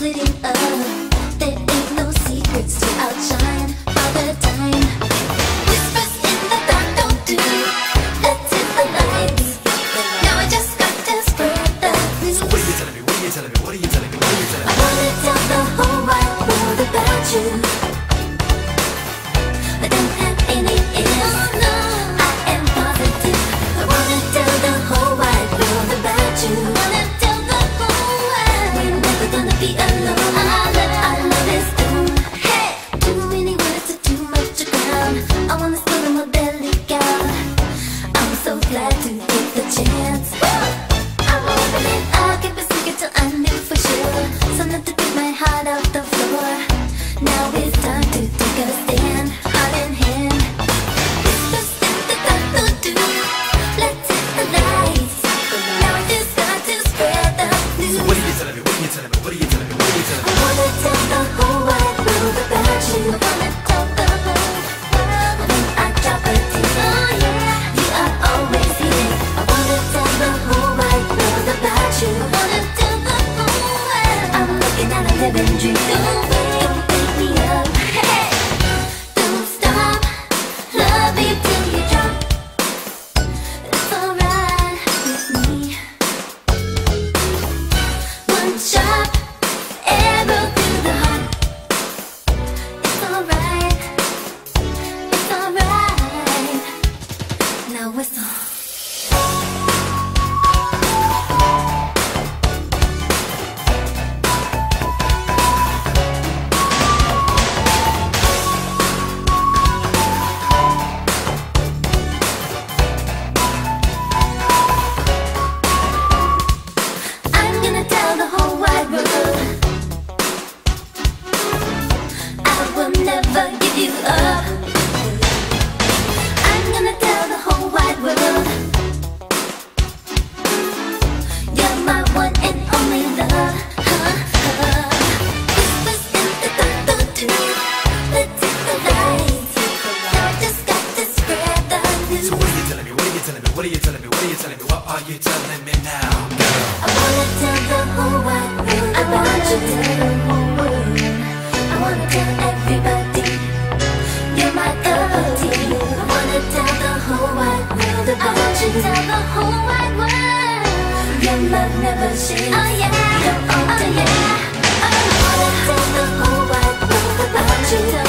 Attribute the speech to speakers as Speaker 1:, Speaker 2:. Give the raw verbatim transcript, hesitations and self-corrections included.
Speaker 1: splitting up. There ain't no secrets to outshine all the time. Whispers in the dark don't do. Let's hit the lights. Now I just got to spread the news.
Speaker 2: So what are you telling me? What are you telling me? What are you telling me? What are you telling me?
Speaker 1: I wanna tell the whole wide world about you. I don't have any ifs. I am positive. I wanna tell the whole wide world about you. Wanna tell the whole world we're never gonna be alone. Our love, our love is doomed. Hey, too many words are too much to count. I wanna spill my belly out. I'm so glad to take the chance. I'm opening up, keep it secret till I knew for sure. Something to take my heart off the floor. Now it's time to take a stand, heart in hand. Whispers in the dark don't do. Let's hit the lights. Now I just got to spread the news.
Speaker 2: So what are you telling me? What are you telling me? What are you telling me? What are you telling
Speaker 1: I
Speaker 2: me?
Speaker 1: wanna tell the whole wide world about you. I wanna tell the whole world when I drop a tear. Oh yeah, you are always here. I wanna tell the whole wide world about you. I wanna tell the whole world I'm looking at a living dream. Don't wait, don't wake me up. Hey, don't stop, love me till you drop. It's alright with me. One shot, arrow through the heart. It's alright, it's alright. Now whistle. I'm gonna tell the whole wide world I will never give you up. I'm gonna tell the whole wide world you're my one and only love. Whispers in the dark don't do. Let's hit the lights. Now I just got to spread the news.
Speaker 2: So what are you telling me? What are you telling me? What are you telling me? What are you telling me? What are you telling me now, girl?
Speaker 1: I wanna tell the whole wide world about you. Tell the whole world. I wanna tell everybody you're my cup of tea. I wanna tell the whole wide world about you. Tell the whole wide world your love never shakes. Oh yeah, you're all oh yeah. I wanna tell the whole wide world about you.